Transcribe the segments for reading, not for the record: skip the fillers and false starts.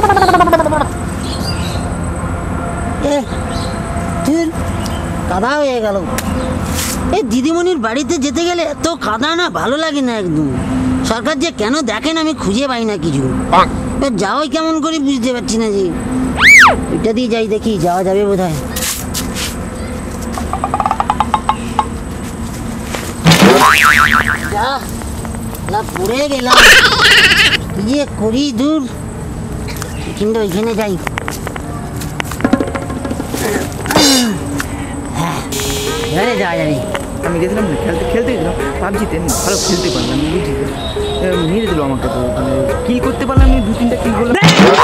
কাদা হয়ে গেল। এই দিদিমণির বাড়িতে যেতে গেলে এত কাদা না, ভালো লাগে না একদম। সরকার যে কেন দেখেন আমি খুঁজে পাই না কিছু। যাওয়াই কেমন করে বুঝতে পারছি না যে। এটা দিয়ে যাই, দেখি যাওয়া যাবে বোধ হয়। পড়ে গেলাম, কি যে করি দূর। কিন্তু ওইখানে যাই। হ্যাঁ, এবারে যাওয়া যাবে। আমি গেছিলাম খেলতে গেছিলাম পাবজিতে, ভালো খেলতে পারলাম, বুঝি মেরে দিল আমাকে। তো মানে কিল করতে পারলাম, আমি 2-3টা কিল করলাম।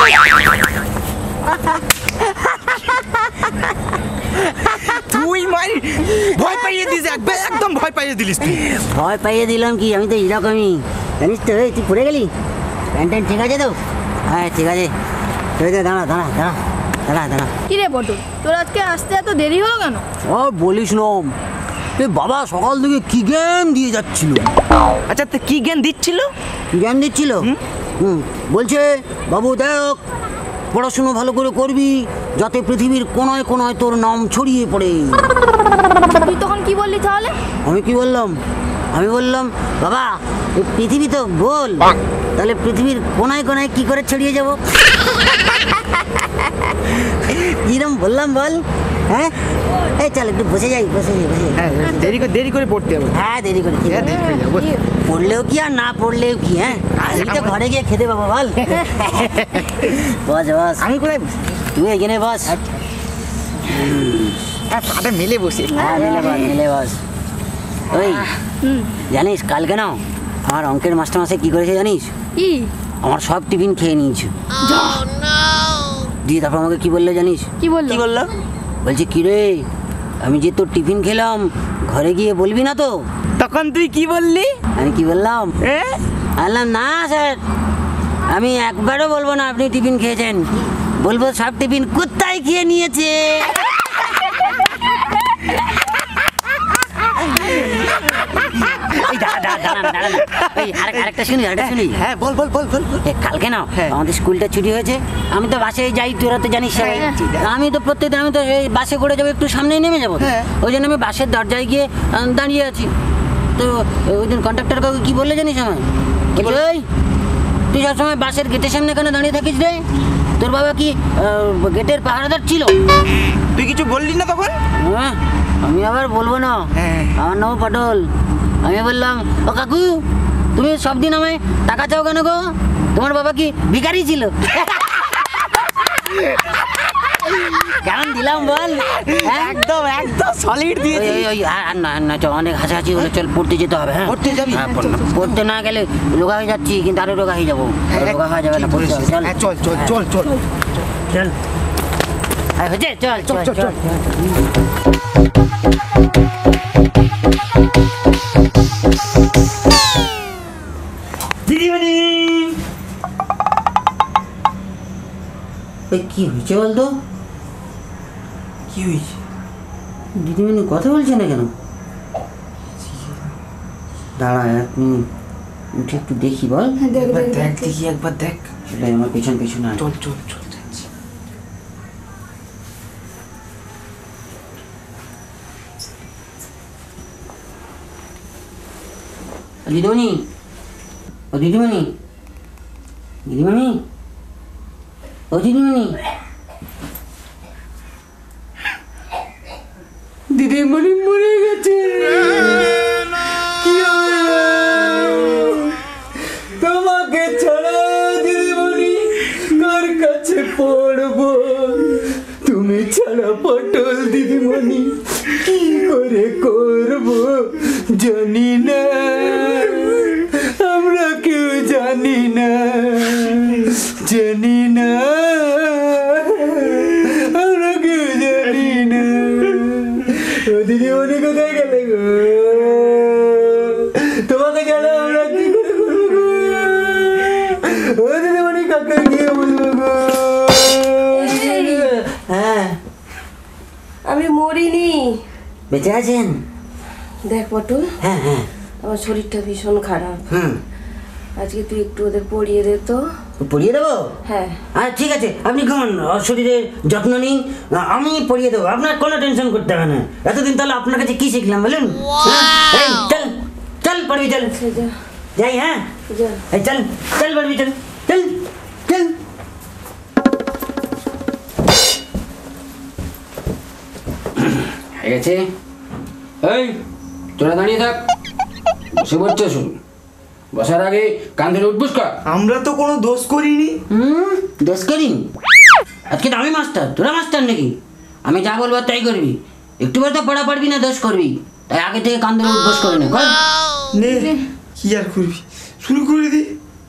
তুই মাই ভয় পাইয়ে দিস, একদম ভয় পাইয়ে দিলিস তুই। ভয় পাইয়ে দিলাম কি, আমি তো এরকমই জানিস তো। তুই পড়ে গেলি, প্যান্ট ঠিক আছে তো? হ্যাঁ ঠিক আছে। দাঁড়া দাঁড়া দাঁড়া দাঁড়া দাঁড়া। কি রে পটল, তোর আজকে আসতে এত দেরি হলো কেন? আর বলিস না, বাবা সকাল থেকে কি জ্ঞান দিয়ে যাচ্ছিল। আচ্ছা, তো কি জ্ঞান দিচ্ছিল? জ্ঞান দিচ্ছিল, বলছে বাবু দেখ, পড়াশুনো ভালো করে করবি যাতে পৃথিবীর কোনায় কোনায় তোর নাম ছড়িয়ে পড়ে। তুই তখন কি বললি তাহলে? আমি কি বললাম? আমি বললাম বাবা এই পৃথিবী তো গোল, তাহলে পৃথিবীর কোনায় কোনায় কি করে ছড়িয়ে যাব? কিরম বললাম বল? হ্যাঁ, এই চল একটু বসে যাই, বসে যাই। হ্যাঁ, দেরি করে পড়তে হবে। হ্যাঁ দেরি করে, পড়লেও কি আর না পড়লেও কি। হ্যাঁ, আমি তো ঘরে গিয়ে খেতে পাবো বল। বস বস। আমি কোথায়? তুই এখানে বস। হ্যাঁ, পাটা মেলে বসে। হ্যাঁ মেলে বস। ওই জানিস কালকে না আমার অঙ্কের মাস্টারমশাই কি করেছে জানিস? কি? আমার সব টিফিন খেয়ে নিয়েছে। দিয়ে তারপর আমাকে কি বললো জানিস? কি বললো? বলছে কি রে, আমি যে তোর টিফিন খেলাম ঘরে গিয়ে বলবি না তো? তখন তুই কি বললি? আমি কি বললাম? বললাম না স্যার, আমি একবারও বলবো না আপনি টিফিন খেয়েছেন, বলবো সব টিফিন কুত্তায় খেয়ে নিয়েছে। আরেকটা শুনি। হ্যাঁ বল। কালকে না আমাদের স্কুলটা ছুটি হয়েছে, আমি তো বাসে যাই, তোরা তো জানিস সবাই। আমি তো প্রত্যেকদিন আমি তো এই বাসে করে যাবো, একটু সামনেই নেমে যাবো। ওই জন্য আমি বাসের দরজায় গিয়ে দাঁড়িয়ে আছি। তো ওই দিন কন্ডাক্টর কাউকে কি বললে জানিস আমায়? ওই তুই সবসময় বাসের গেটের সামনে কেন দাঁড়িয়ে থাকিস রে? তোর বাবা কি গেটের পাহারাদার ছিল? তুই কিছু বললি না তখন? হ্যাঁ, আমি আবার বলবো না, আমার নাম পটল। আমি বললাম ও কাকু, তুমি সব দিন আমায় টাকা চাও কেন গো? তোমার বাবা কি ভিখারি ছিল? কেমন দিলাম বল? একদম সলিড দিয়েছি। না চল, অনেক হাসাহাসি হলে চল পড়তে যেতে হবে। হ্যাঁ পড়তে যাবি? পড়তে না গেলে রোগা হয়ে যাচ্ছি, কিন্তু আরো রোগা হয়ে যাবো। রোগা হয়ে যাবে না, পড়তে হবে। চল হচ্ছে, চল। দিদিমণি, কি হয়েছে বলতো? কি হয়েছে? দিদিমণি কথা বলছে না কেন? দাঁড়া এক মিনিট, উঠে একটু দেখি বল। একবার দেখ। আমার পেছন চল যাচ্ছি। দিদিমণি, ও দিদিমণি, ও দিদিমণি। দিদিমণি মরে গেছে। তোমাকে ছাড়া দিদিমণি কার কাছে পড়বো? তুমি ছাড়া পটল দিদিমণি কি করে করবো জানি না, আমরা কেউ জানি না আমরা কেউ জানি না। দিদিমণি কোথায় গেলে গো? তোমাকে জানা আমরা কি করে করবো গো? দিদিমণি কাকে গিয়ে বলবো গো? হ্যাঁ, আমি মরিনি। বেঁচে আছেন? দেখ পটল, হ্যাঁ আমার শরীরটা ভীষণ খারাপ। হুম। আজকে তুই একটু ওদের পড়িয়ে দে তো। পড়িয়ে দেবো? হ্যাঁ। ঠিক আছে, আপনি ঘুমান, ওর শরীরের যত্ন নিন, আমি পড়িয়ে দেবো, আপনার কোনো টেনশন করতে হবে না। এতদিন তাহলে আপনার কাছে কি শিখলাম বলুন? এই চল চল পড়বি, চল যাই। হ্যাঁ এই চল চল পড়বি, চল চল চল। হয়ে গেছে। এই তোরা দাঁড়িয়ে থাক, বসে পড়ছে শুরু। বসার আগে কান ধরে উঠবুস কর। আমরা তো কোনো দোষ করিনি। দোষ করিনি? আজকে তো আমি মাস্টার, তোরা মাস্টার নাকি? আমি যা বলবো তাই করবি, একটু বলতে পড়া পারবি না, দোষ করবি। তাই আগে থেকে কান ধরে উঠবস করে নে। নে কি আর করবি, শুরু করে দি।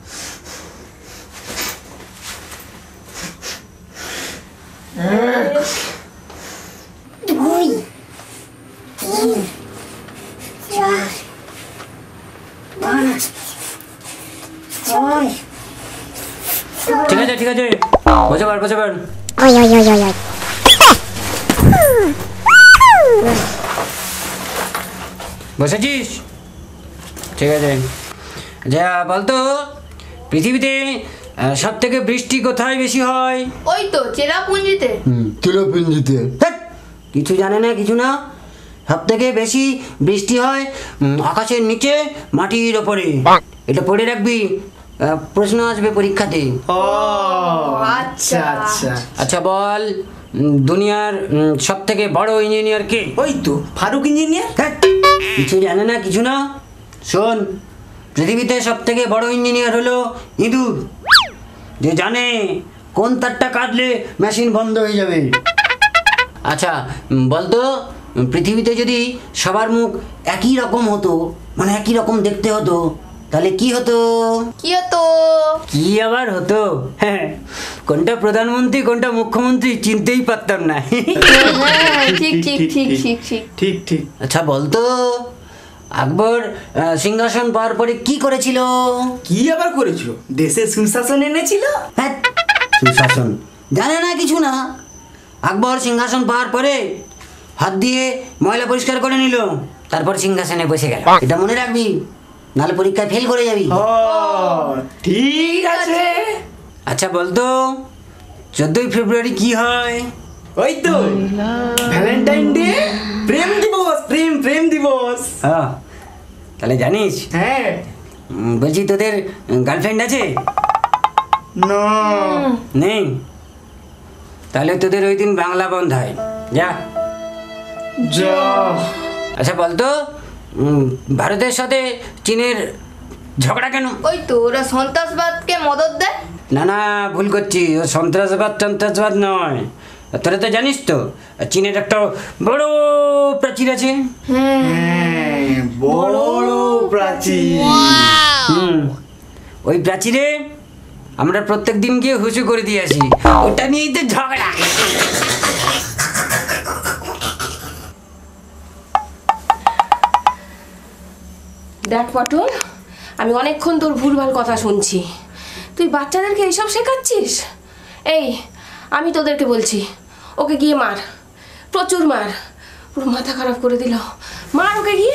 ঠিক আছে ঠিক আছে, বসে পার বসে পার। বসেছিস? ঠিক আছে। যা বলতো, পৃথিবীতে সব থেকে বৃষ্টি কোথায় বেশি হয়? ওই তো চেরাপুঞ্জিতে। চিরপুঞ্জিতে। ধ্যাৎ, কিছু জানে না কিছু না। সব থেকে বেশি বৃষ্টি হয় আকাশের নিচে, মাটির ওপরে। এটা পড়ে রাখবি, প্রশ্ন আসবে পরীক্ষাতে। আচ্ছা আচ্ছা। আচ্ছা বল, দুনিয়ার সব থেকে বড় ইঞ্জিনিয়ার কে? ওই তো ফারুক ইঞ্জিনিয়ার। ধ্যাৎ, কিছু জানে না কিছু না। শোন, পৃথিবীতে সব থেকে বড় ইঞ্জিনিয়ার হলো ইঁদুর, যে জানে কোন তারটা কাটলে মেশিন বন্ধ হয়ে যাবে। আচ্ছা বলতো, পৃথিবীতে যদি সবার মুখ একই রকম হতো, মানে একই রকম দেখতে হতো, তাহলে কি হতো? কি হতো? কি আবার হতো? হ্যাঁ, কোনটা প্রধানমন্ত্রী কোনটা মুখ্যমন্ত্রী চিনতেই পারতাম না। হ্যাঁ, ঠিক ঠিক ঠিক ঠিক ঠিক। ঠিক ঠিক। আচ্ছা বলতো, আকবর সিংহাসন পাওয়ার পরে কি করেছিল? কি আবার করেছিল? দেশে সুশাসন এনেছিল। হ্যাঁ, সুশাসন জানে না কিছু না। আকবর সিংহাসন পাওয়ার পরে হাত দিয়ে ময়লা পরিষ্কার করে নিল, তারপর সিংহাসনে বসে গেল। এটা মনে রাখবি, নাহলে পরীক্ষায় ফেল করে যাবি। ঠিক আছে। আচ্ছা বলতো, 14ই ফেব্রুয়ারি কি হয়? ওই তো ভ্যালেন্টাইন ডে, প্রেম দিবস। প্রেম প্রেম দিবস। হ্যাঁ, তাহলে জানিস? হ্যাঁ। বলছি, তোদের গার্লফ্রেন্ড আছে? না। নেই? তাহলে তোদের ওই দিন বাংলা বন্ধ হয়, যা। যা। আচ্ছা বলতো, ভারতের সাথে চীনের ঝগড়া কেন? ওই তো ওরা সন্ত্রাসবাদকে মদত দেয়। না না, ভুল করছি, ও সন্ত্রাসবাদ নয়। তোরা তো জানিস তো, চীনের একটা বড় প্রাচীর আছে। হ্যাঁ, বড় প্রাচীর। ওই প্রাচীরে আমরা প্রত্যেক দিন গিয়ে হুসু করে দিয়ে আসি, ওটা নিয়েই তো ঝগড়া। দেখ পটল, আমি অনেকক্ষণ তোর ভুলভাল কথা শুনছি। তুই বাচ্চাদেরকে এইসব শেখাচ্ছিস? এই, আমি তোদেরকে বলছি, ওকে গিয়ে মার, প্রচুর মার, পুরো মাথা খারাপ করে দিল। মার ওকে গিয়ে।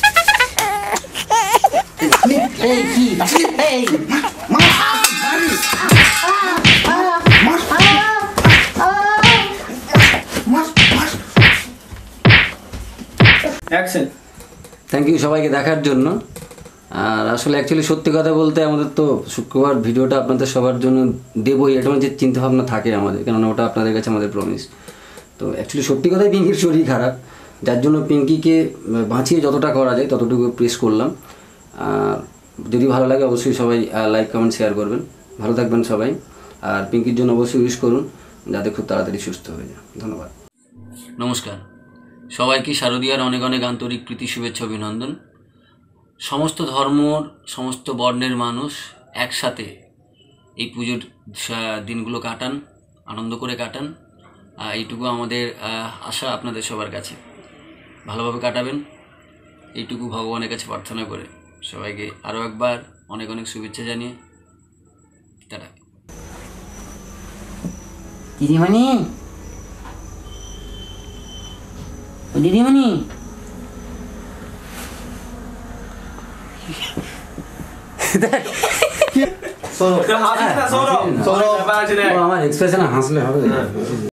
এই কি? এই অ্যাকশন। থ্যাংক ইউ সবাইকে দেখার জন্য। আর আসলে অ্যাকচুয়ালি সত্যি কথা বলতে, আমাদের তো শুক্রবার ভিডিওটা আপনাদের সবার জন্য দেবই, এটা যে চিন্তাভাবনা থাকে আমাদের, কেননা ওটা আপনাদের কাছে আমাদের প্রমিস। তো অ্যাকচুয়ালি সত্যি কথাই পিঙ্কির শরীর খারাপ, যার জন্য পিঙ্কিকে বাঁচিয়ে যতটা করা যায় ততটুকু প্রেস করলাম। আর যদি ভালো লাগে অবশ্যই সবাই লাইক কমেন্ট শেয়ার করবেন। ভালো থাকবেন সবাই, আর পিঙ্কির জন্য অবশ্যই উইশ করুন যাতে খুব তাড়াতাড়ি সুস্থ হয়ে যায়। ধন্যবাদ। নমস্কার সবাইকে, শারদীয়ার অনেক অনেক আন্তরিক প্রীতি, শুভেচ্ছা, অভিনন্দন। সমস্ত ধর্মর, সমস্ত বর্ণের মানুষ একসাথে এই পুজোর দিনগুলো কাটান, আনন্দ করে কাটান। এইটুকু আমাদের আশা আপনাদের সবার কাছে, ভালোভাবে কাটাবেন এইটুকু ভগবানের কাছে প্রার্থনা করে সবাইকে আরও একবার অনেক অনেক শুভেচ্ছা জানিয়ে টাটা। দিদিমণি, ও দিদিমণি, ও, আমার এক্সপ্রেশনে হাসলে হবে